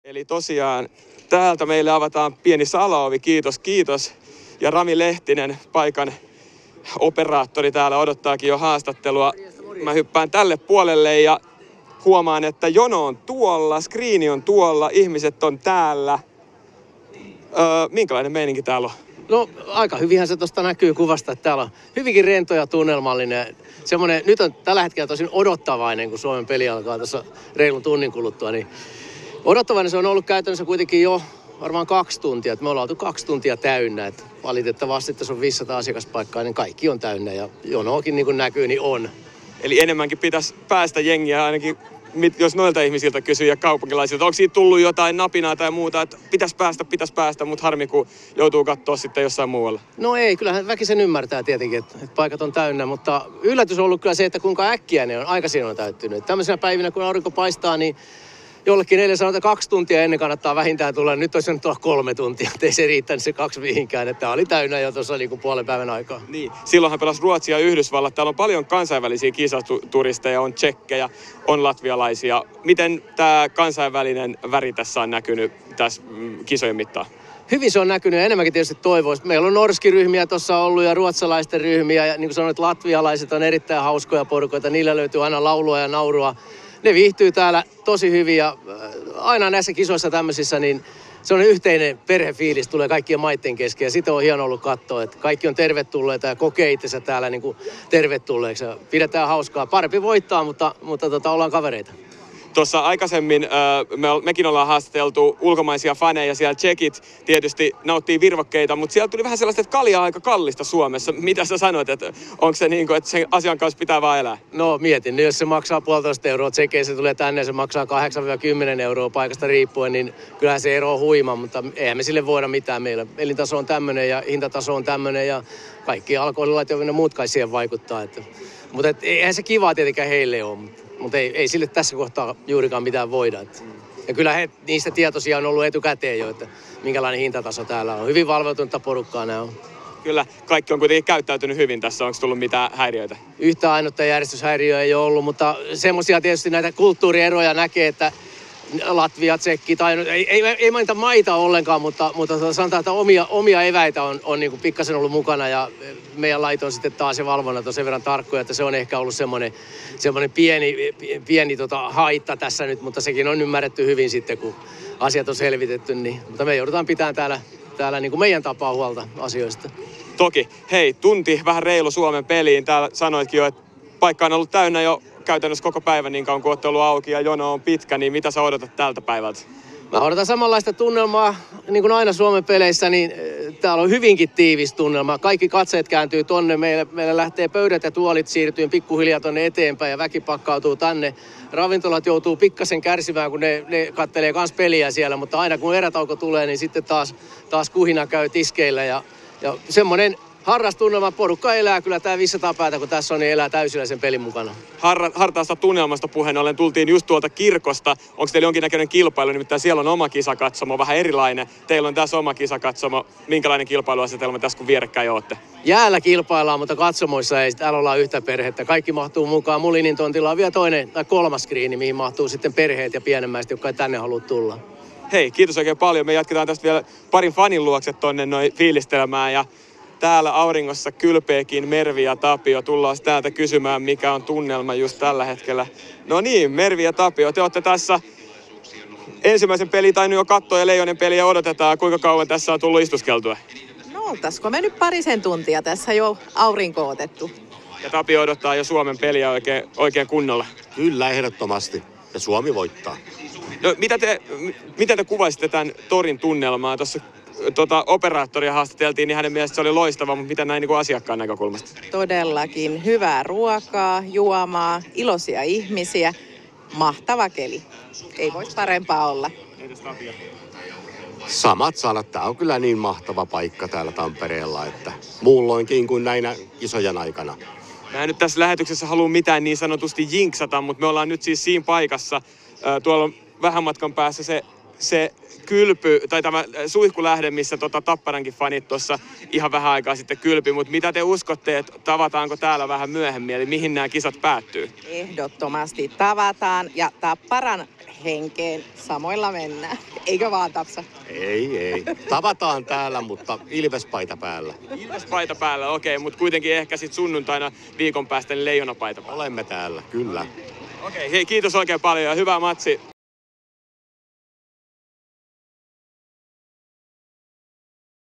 Eli tosiaan täältä meille avataan pieni salaovi, kiitos. Ja Rami Lehtinen, paikan operaattori täällä odottaakin jo haastattelua. Mä hyppään tälle puolelle ja huomaan, että jono on tuolla, skriini on tuolla, ihmiset on täällä. Minkälainen meininki täällä on? No aika hyvinhän se tuosta näkyy kuvasta, että täällä on hyvinkin rento ja tunnelmallinen. Semmoinen, nyt on tällä hetkellä tosin odottavainen, kun Suomen peli alkaa tuossa reilun tunnin kuluttua. Niin odottavainen se on ollut käytännössä kuitenkin jo varmaan 2 tuntia. Me ollaan oltu 2 tuntia täynnä. Että valitettavasti tässä on 500 asiakaspaikkaa, niin kaikki on täynnä ja jonoakin niin kuin näkyy, niin on. Eli enemmänkin pitäisi päästä jengiä ainakin, jos noilta ihmisiltä kysyy ja kaupunkilaisilta. Onko siitä tullut jotain napinaa tai muuta, että pitäisi päästä, mutta harmi kun joutuu katsoa sitten jossain muualla? No ei, kyllähän väki sen ymmärtää tietenkin, että paikat on täynnä, mutta yllätys on ollut kyllä se, että kuinka äkkiä ne on, aikaisin on täyttynyt. Tämmöisenä päivinä, kun aurinko paistaa, niin jollekin eilen sanotaan 2 tuntia ennen kannattaa vähintään tulla. Nyt olisi nyt tulla 3 tuntia, ettei se riittänyt se 2 mihinkään. Että tämä oli täynnä jo tuossa niin kuin puolen päivän aikaa. Niin, silloinhan pelasi Ruotsi ja Yhdysvallat. Täällä on paljon kansainvälisiä kisaturisteja, on tsekkejä, on latvialaisia. Miten tämä kansainvälinen väri tässä on näkynyt tässä kisojen mittaan? Hyvin se on näkynyt ja enemmänkin tietysti toivoisi. Meillä on norskiryhmiä tuossa ollut ja ruotsalaisten ryhmiä. Ja niin kuin sanoit, latvialaiset on erittäin hauskoja porukoita. Niillä löytyy aina laulua ja naurua. Ne viihtyy täällä tosi hyvin ja aina näissä kisoissa tämmöisissä, niin se on yhteinen perhefiilis, tulee kaikkien maiden kesken. Ja sitä on hieno ollut katsoa, että kaikki on tervetulleita ja kokee itsensä täällä niin kuin tervetulleeksi. Ja pidetään hauskaa. Parempi voittaa, mutta ollaan kavereita. Tuossa aikaisemmin mekin ollaan haastateltu ulkomaisia faneja, siellä tsekit tietysti nauttii virvokkeita, mutta siellä tuli vähän sellaista, että kalja on aika kallista Suomessa. Mitä sä sanoit, että onko se niin kuin, että sen asian kanssa pitää vaan elää? No mietin, niin jos se maksaa 1,5 euroa tsekeissä, se tulee tänne, se maksaa 8-10 euroa paikasta riippuen, niin kyllähän se ero on huima, mutta eihän me sille voida mitään. Meillä elintaso on tämmöinen ja hintataso on tämmöinen ja kaikki alkoholilait ja muut kai siihen vaikuttaa. Mutta eihän se kivaa tietenkään heille ole. Mutta ei sille tässä kohtaa juurikaan mitään voida. Ja kyllä he niistä tietoisia on ollut etukäteen jo, että minkälainen hintataso täällä on. Hyvin valveutunutta porukkaa nämä on. Kyllä, kaikki on kuitenkin käyttäytynyt hyvin tässä. Onko tullut mitään häiriöitä? Yhtä ainutta järjestyshäiriöä ei ole ollut, mutta semmoisia tietysti näitä kulttuurieroja näkee, että Latvia, Tsekki, tai ei mainita maita ollenkaan, mutta sanotaan, että omia eväitä on niin kuin pikkasen ollut mukana ja meidän lait on sitten taas ja valvonnat on sen verran tarkkoja, että se on ehkä ollut semmoinen pieni haitta tässä nyt, mutta sekin on ymmärretty hyvin sitten, kun asiat on selvitetty, niin, mutta me joudutaan pitämään täällä niin kuin meidän tapaa huolta asioista. Toki. Hei, tunti vähän reilu Suomen peliin. Täällä sanoitkin jo, että paikka on ollut täynnä jo käytännössä koko päivän niin kauan, kun olette ollut auki ja jono on pitkä, niin mitä sä odotat tältä päivältä? Mä odotan samanlaista tunnelmaa, niin kuin aina Suomen peleissä, niin täällä on hyvinkin tiivis tunnelma. Kaikki katseet kääntyy tonne, meillä lähtee pöydät ja tuolit siirtyy pikkuhiljaa tonne eteenpäin ja väki pakkautuu tänne. Ravintolat joutuu pikkasen kärsimään, kun ne kattelee kans peliä siellä, mutta aina kun erätauko tulee, niin sitten taas kuhina käy tiskeillä ja semmoinen harrastunnelma, porukka elää kyllä tää 500 päätä, kun tässä on, niin elää täysillä sen pelin mukana. Hartaasta tunnelmasta puheen ollen tultiin just tuolta kirkosta. Onko teillä jonkinnäköinen kilpailu? Nimittäin siellä on oma kisakatsomo, vähän erilainen. Teillä on tässä oma kisakatsomo. Minkälainen kilpailuasetelma tässä, kun vierekkäin ootte? Jäällä kilpaillaan, mutta katsomoissa ei. Täällä ollaan yhtä perhettä. Kaikki mahtuu mukaan. Mulinin tontilla on vielä toinen tai 3. skriini, mihin mahtuu sitten perheet ja pienemmäiset, jotka ei tänne halua tulla. Hei, kiitos oikein paljon. Me jatketaan tästä vielä parin fanin luokse tonne noin fiilistelemään ja täällä auringossa kylpeekin Mervi ja Tapio. Tullaan täältä kysymään, mikä on tunnelma just tällä hetkellä. No niin, Mervi ja Tapio, te olette tässä ensimmäisen pelin tainnut jo katsoa ja Leijonen peliä odotetaan. Kuinka kauan tässä on tullut istuskeltua? No, oltaisiko me nyt 2 tuntia tässä jo aurinko otettu. Ja Tapio odottaa jo Suomen peliä oikein kunnolla. Kyllä, ehdottomasti. Ja Suomi voittaa. No, miten te kuvaisitte tämän torin tunnelmaa? Tuossa operaattoria haastateltiin, niin hänen mielestä se oli loistava, mutta mitä näin niin kuin asiakkaan näkökulmasta? Todellakin. Hyvää ruokaa, juomaa, iloisia ihmisiä. Mahtava keli. Ei voi parempaa olla. Samat sanat. Tämä on kyllä niin mahtava paikka täällä Tampereella, että muulloinkin kuin näinä isojen aikana. Mä en nyt tässä lähetyksessä halua mitään niin sanotusti jinksata, mutta me ollaan nyt siis siinä paikassa. Tuolla on vähän matkan päässä se se kylpy, tai tämä suihkulähde, missä Tapparankin fanit tuossa ihan vähän aikaa sitten kylpi, mutta mitä te uskotte, että tavataanko täällä vähän myöhemmin, eli mihin nämä kisat päättyy? Ehdottomasti tavataan ja Tapparan henkeen samoilla mennään. Eikö vaan, Tapsa? Ei. Tavataan täällä, mutta Ilvespaita päällä. Ilvespaita päällä, okei, mutta kuitenkin ehkä sitten sunnuntaina viikon päästä niin leijonapaita päällä. Olemme täällä, kyllä. Okei, hei, kiitos oikein paljon ja hyvää matsi.